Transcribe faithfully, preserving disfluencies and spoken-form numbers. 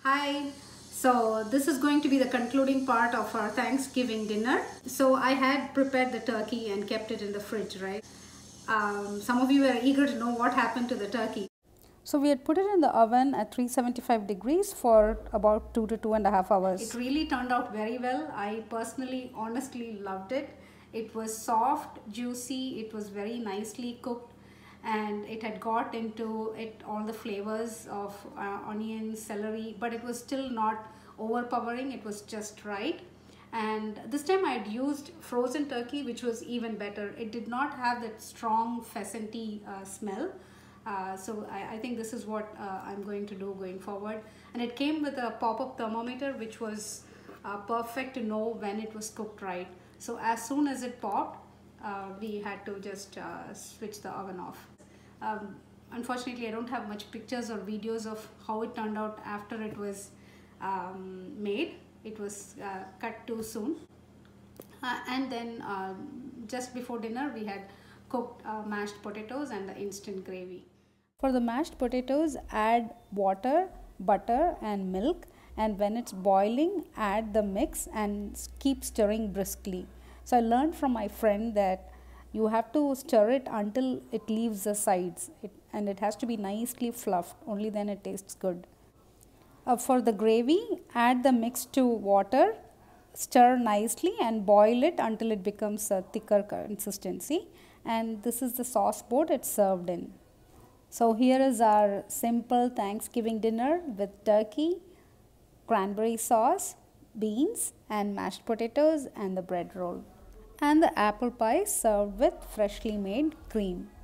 Hi. So this is going to be the concluding part of our Thanksgiving dinner. So I had prepared the turkey and kept it in the fridge, right? Um, some of you were eager to know what happened to the turkey. So we had put it in the oven at three seventy-five degrees for about two to two and a half hours. It really turned out very well. I personally, honestly loved it. It was soft, juicy, it was very nicely cooked, and it had got into it all the flavors of uh, onion, celery, but it was still not overpowering. It was just right. And this time I had used frozen turkey, which was even better. It did not have that strong pheasanty uh, smell. Uh, so I, I think this is what uh, I'm going to do going forward. And it came with a pop-up thermometer, which was uh, perfect to know when it was cooked right. So as soon as it popped, uh, we had to just uh, switch the oven off. Um, unfortunately, I don't have much pictures or videos of how it turned out after it was um, made. It was uh, cut too soon. Uh, and then um, just before dinner, we had cooked uh, mashed potatoes and the instant gravy. For the mashed potatoes, add water, butter, and milk. And when it's boiling, add the mix and keep stirring briskly. So I learned from my friend that you have to stir it until it leaves the sides, it, and it has to be nicely fluffed. Only then it tastes good. Uh, for the gravy, add the mix to water, stir nicely and boil it until it becomes a thicker consistency. And this is the sauce boat it's served in. So here is our simple Thanksgiving dinner with turkey, cranberry sauce, beans and mashed potatoes and the bread roll. And the apple pie served with freshly made cream.